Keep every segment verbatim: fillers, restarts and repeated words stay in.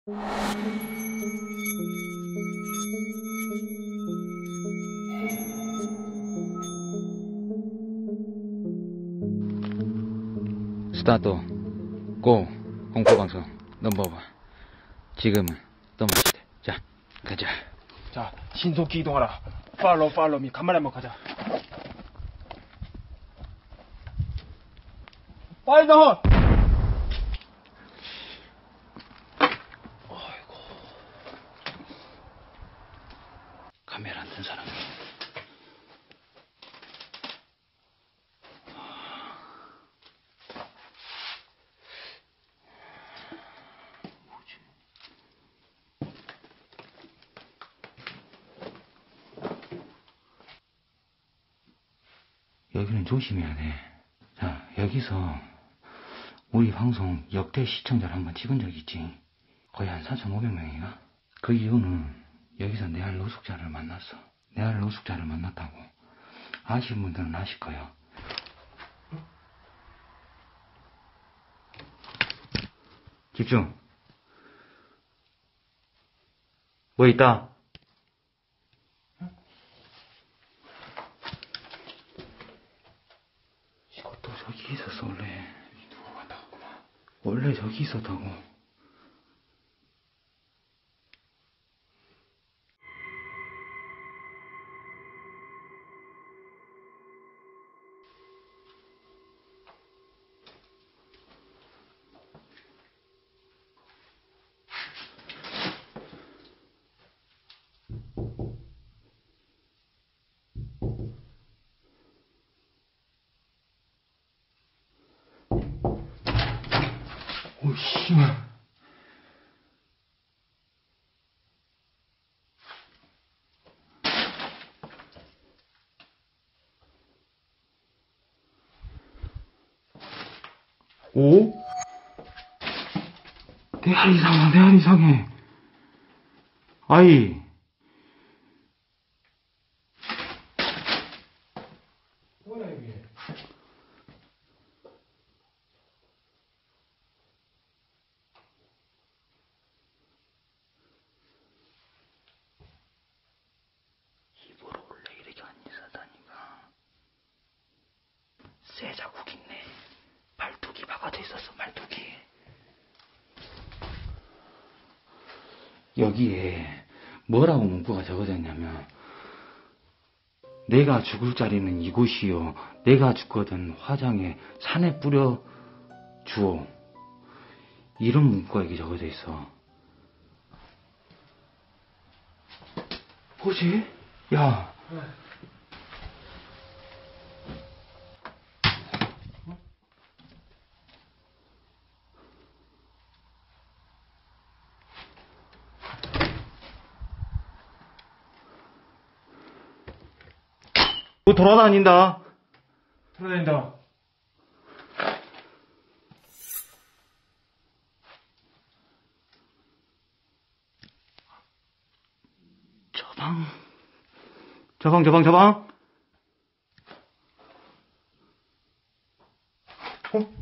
스타트 고 공포방송 넘버원 지금은 떠마시대. 자 가자. 자 신속히 이동하라. 팔로우 팔로우 미. 간만에 한번 가자. 빨리 나와. 어이구, 카메라 안 든 사람이. 여기는 조심해야 돼. 자, 여기서 우리 방송 역대 시청자를 한번 찍은 적 있지. 거의 한 사천오백 명이가. 그 이유는 여기서 내 알 노숙자를 만났어. 내 알 노숙자를 만났다고. 아시는 분들은 아실 거예요. 집중. 뭐 있다? 이것도 저기 있었어 원래. 누가 간다구만. 원래 저기 있었다고. 오, 씨발. 오? 내 알 이상해, 내 알 이상해. 아이. 뭐야 이게? 입으로 원래 이렇게 안 있었다니까. 쇠 자국 있네. 말뚝이 박아져 있었어, 말뚝이. 여기에 뭐라고 문구가 적어져 있냐면, 내가 죽을 자리는 이곳이요, 내가 죽거든 화장에 산에 뿌려 주오. 이런 문구가 여기 적어져 있어. 뭐지? 야. 뭐 돌아다닌다. 돌아다닌다. 저방, 저방, 저방, 저방. 어?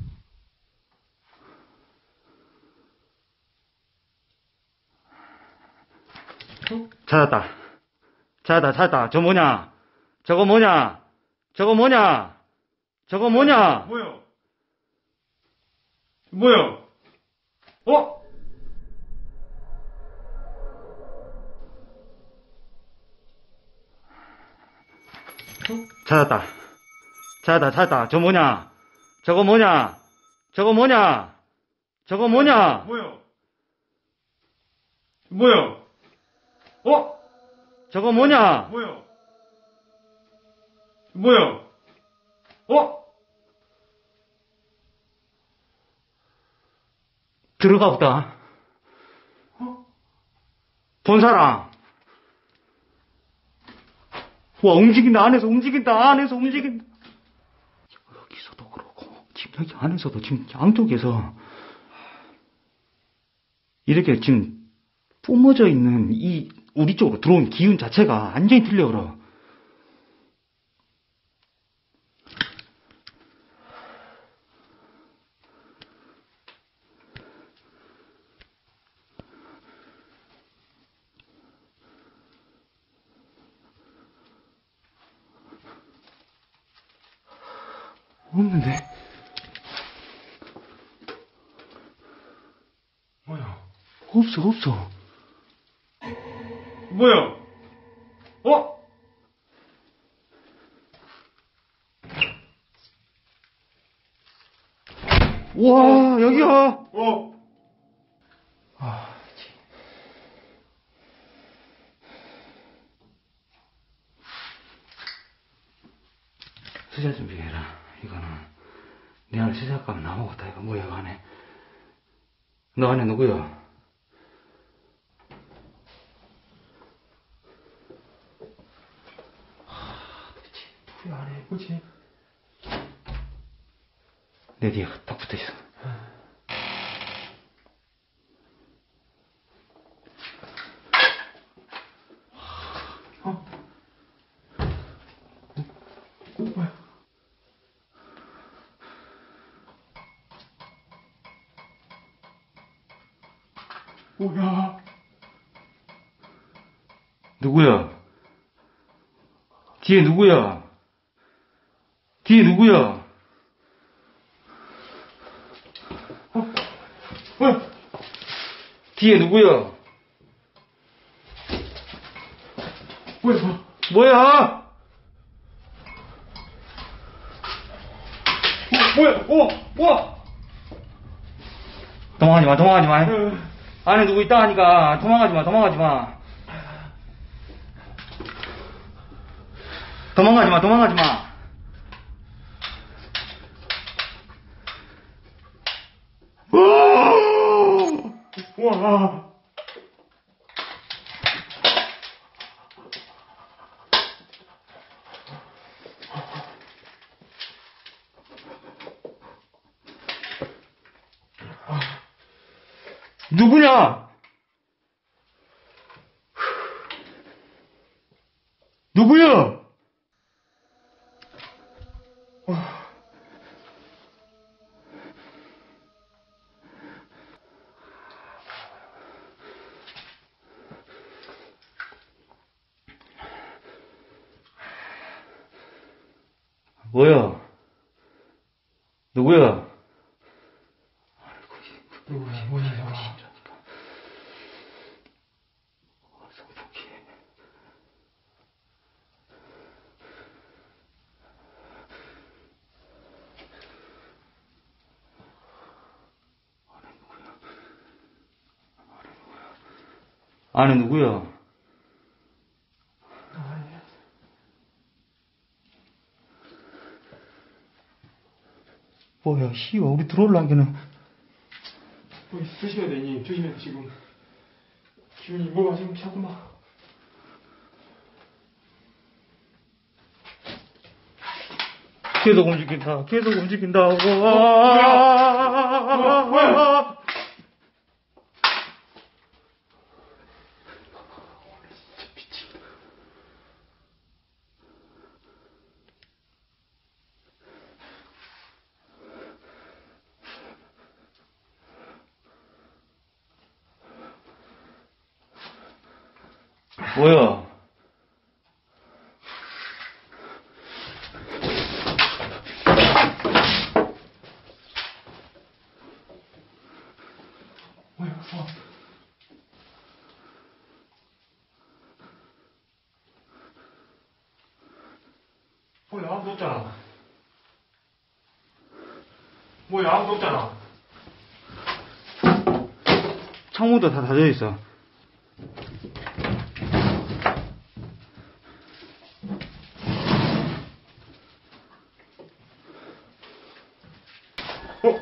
찾았다. 찾았다, 찾았다. 저 뭐냐? 저거 뭐냐? 저거 뭐냐? 저거 뭐냐? 뭐야? 뭐야? 어? 찾았다. 찾았다, 찾았다. 저 뭐냐? 저거 뭐냐? 저거 뭐냐? 저거 뭐냐? 뭐야? 뭐야? 어? 저거 뭐냐? 뭐야? 뭐야? 어? 들어가 보다. 어? 본 사람. 와, 움직인다. 안에서 움직인다. 안에서 움직인다. 여기서도 그렇고, 지금 여기 안에서도 지금 양쪽에서 이렇게 지금 뿜어져 있는 이 우리 쪽으로 들어온 기운 자체가 완전히 틀려 그러. 없는데? 뭐야? 없어, 없어. 뭐야? 어? 와, 여기야. 어? 아, 수자 준비해라. 이거는 내 안에 수자값 나오겠다. 이거 뭐야, 이거 안에. 너 안에 누구야? 누구야 안에 뭐지? 내 뒤에 딱 붙어있어. 어? 뭐야? 뭐야? 누구야? 뒤에 누구야? 뒤에 누구야? 어? 뭐야? 뒤에 누구야? 뭐야? 뭐? 뭐야? 뭐야? 어? 와! 도망가지 마, 도망가지 마. 어. 안에 누구 있다 하니까 도망가지 마, 도망가지 마. 도망가지 마, 도망가지 마. 와! 누구냐? 누구야? 뭐야? 누구야? 누구야? 뭐야? 안에 누구야? 뭐야, 씨발, 우리 들어올라기는. 어, 조심해야 돼, 님. 조심해야 돼, 지금. 기운이 뭐가 지금 자꾸만. 계속 움직인다, 계속 움직인다. 와. 뭐야? 뭐야? 뭐야? 뭐야? 어. 뭐야? 아무도 없잖아. 뭐야? 아무도 없잖아. 창문도 다 닫혀 있어. 어?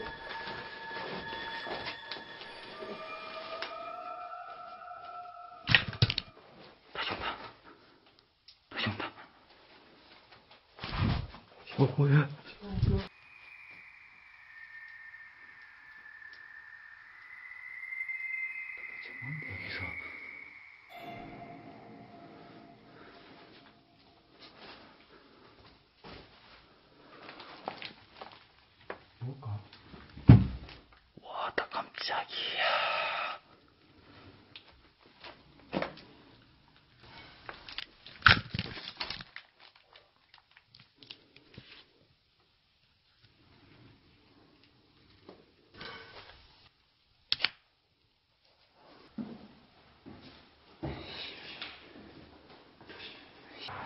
다시 온다. 다시 온다. 어, 뭐야? 도대체 뭔데, 여기서. 뭘까? 와, 나 깜짝이야.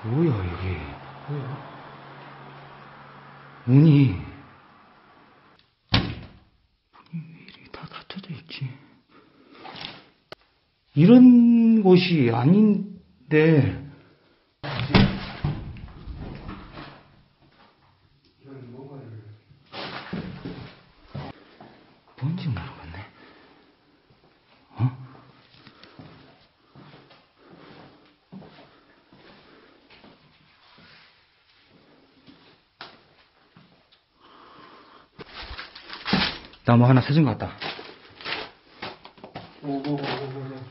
뭐야, 여기. 뭐야? 문이. 문이 왜 이렇게 다 닫혀져 있지? 이런 곳이 아닌데. 이건 뭔가를. 뭔지 모르겠네. 어? 나 뭐 하나 찾은 것 같다. 오, 오, 오, 오, 오.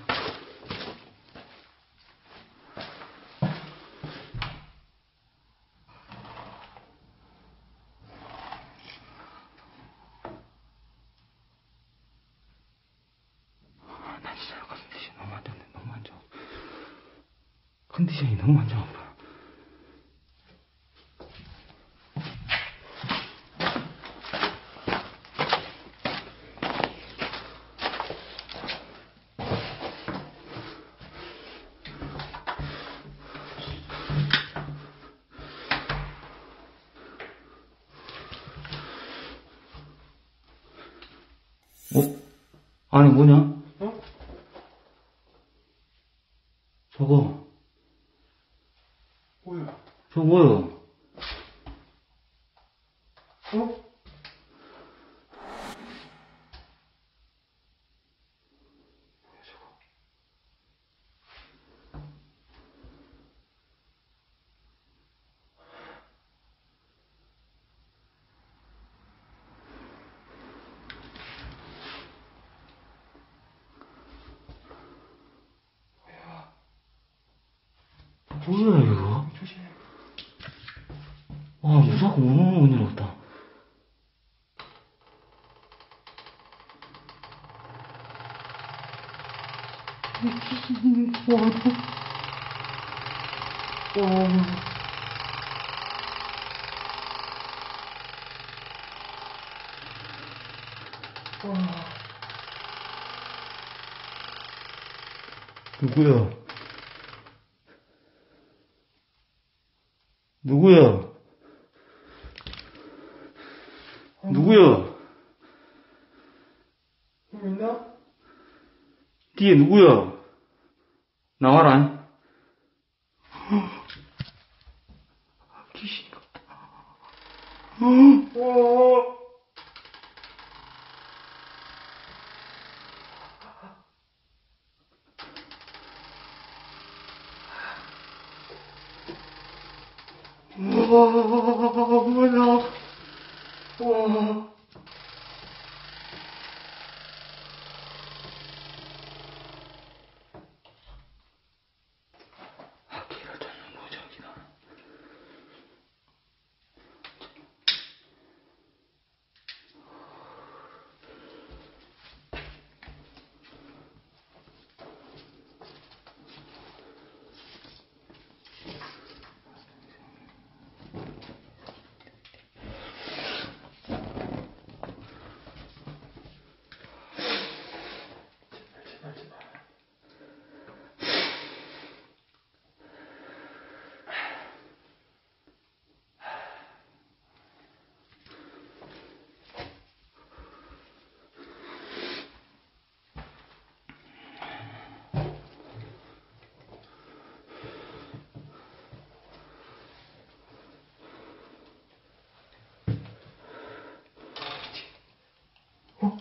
나 진짜 컨디션이 너무 안 좋네. 너무 안 좋아. 컨디션이 너무 안 좋아. 어? 아니 뭐냐? 어? 저거 뭐야? 저거 뭐야? 어? 뭐야 이거? 조심해. 와 무사고 너무 못 일었다. 와, 와. 누구야? 누구야? 누구야? 형 있나? 뒤에 누구야? 나와라. 귀신 같다. 와. 와, 뭐야. 와. 아기를 찾는 무적이다. 제발, 제발. 어?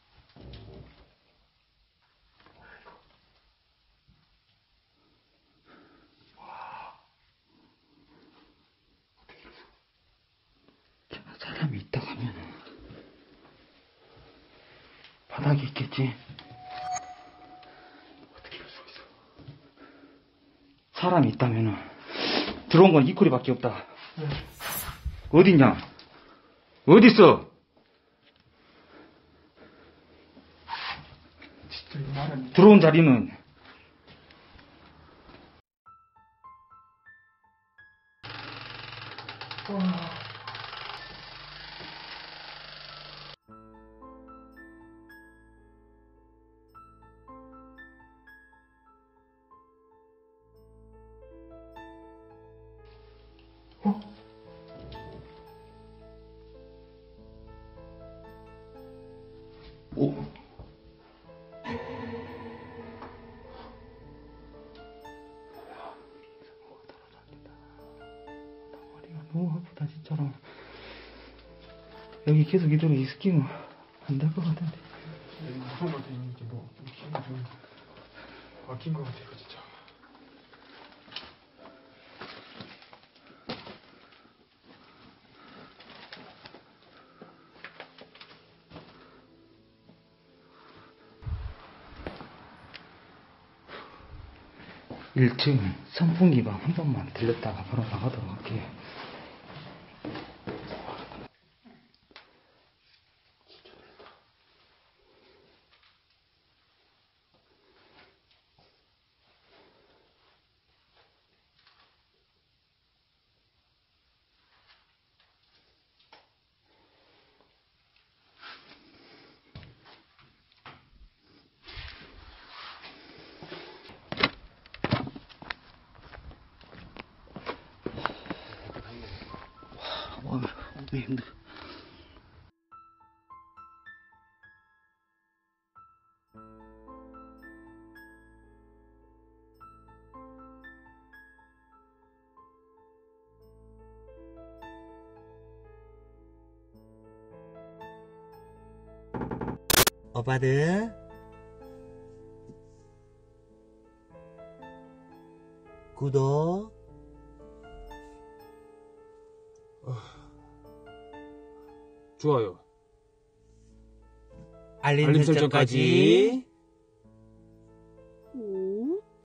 사람이 있다 가면은 바닥에 있겠지. 어떻게 이럴 수가 있어? 사람이 있다면은 들어온 건 이 콜이밖에 없다. 네. 어딨냐? 어딨어? 진짜 이거 말은. 들어온 자리는 와. 너무 아프다 진짜로. 여기 계속 이대로 있기는 안 될 것 같은데. 무서운 것 같아요. 이게 뭐 기분이 좀 바뀐 것 같아요 진짜. 일 층 선풍기방 한 번만 들렸다가 바로 나가도록 할게요. 와, 너무 힘들어. 오빠들 구독 좋아요. 알림, 알림 설정까지.